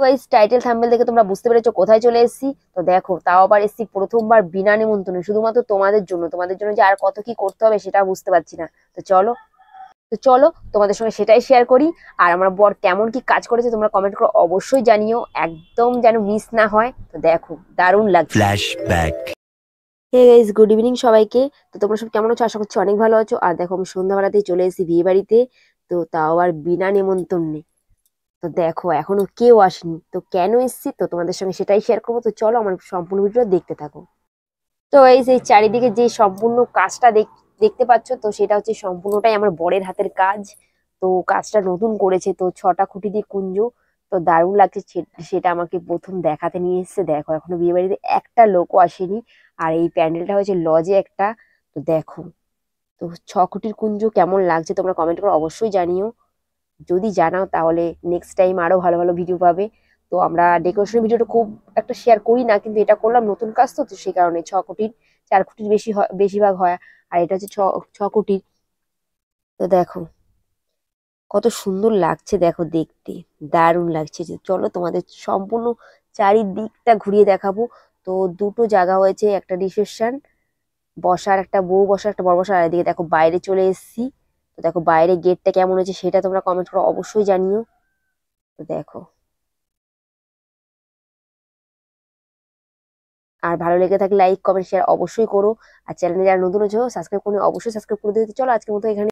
Guys title thumbnail দেখে তোমরা বুঝতে পেরেছো কোথায় চলে এসেছি। তো দেখো তাও আবার এসেছি প্রথমবার বিনা নিমন্ত্রণে, শুধুমাত্র তোমাদের জন্য যে আর কত কি করতে হবে সেটা বুঝতে পারছি না। তো চলো তোমাদের সঙ্গে সেটাই শেয়ার করি। আর আমার বর কেমন কি কাজ করেছে তোমরা কমেন্ট করে অবশ্যই জানিও, একদম যেন মিস না হয়। তো দেখো দারুণ লাগছে। Flashback. Hey guys, good evening সবাইকে। তো তোমরা সব কেমন আছো? আশা করছি অনেক ভালো আছো। আর দেখো আমি সন্ধ্যাবেলাতেই চলে এসেছি বিয়ে বাড়িতে, তো তাও আবার বিনা নিমন্ত্রণে। তো দেখো এখনো কেউ আসেনি, তো কেন এসেছি তো তোমাদের সঙ্গে সেটাই শেয়ার করবো। তো চলো আমার সম্পূর্ণ ভিডিও দেখতে থাকো। তো এই যে চারিদিকে যে সম্পূর্ণ কাজটা দেখতে পাচ্ছ, তো সেটা হচ্ছে সম্পূর্ণটাই আমার বরের হাতের কাজ। তো কাজটা নতুন করেছে, তো 6টা খুঁটি দিয়ে কুঞ্জ। তো দারুণ লাগছে, সেটা আমাকে প্রথম দেখাতে নিয়ে এসেছে। দেখো এখনো বিয়ে বাড়িতে একটা লোকও আসেনি। আর এই প্যান্ডেলটা হয়েছে লজে একটা। তো দেখো, তো 6 খুঁটির কুঞ্জ কেমন লাগছে তোমরা কমেন্ট করে অবশ্যই জানিও। যদি জানাও তাহলে নেক্সট টাইম আরো ভালো ভালো ভিডিও পাবে। তো আমরা ডেকোরেশন ভিডিওটা খুব একটা শেয়ার করি না, কিন্তু এটা করলাম নতুন কাজ, তো তো সেই কারণে 6 খুঁটির, 4 খুঁটির বেশি হয়, বেশিরভাগ হয়। আর এটা হচ্ছে ছ ছ খুঁটির। তো দেখো কত সুন্দর লাগছে, দেখো দেখতে দারুণ লাগছে। যে চলো তোমাদের সম্পূর্ণ চারিদিকটা ঘুরিয়ে দেখাবো। তো দুটো জায়গা হয়েছে, একটা রিসেপশন বসার, একটা বউ বসার, একটা বর বসার। আর এদিকে দেখো বাইরে চলে এসেছি। তো দেখো বাইরে গেটটা কেমন হয়েছে সেটা তোমরা কমেন্ট করে অবশ্যই জানিও। তো দেখো, আর ভালো লেগে থাকলে লাইক কমেন্ট শেয়ার অবশ্যই করো। আর চ্যানেলে যারা নতুন আছো সাবস্ক্রাইব করে অবশ্যই সাবস্ক্রাইব করে দিতে। চলো আজকের মতো এখানে।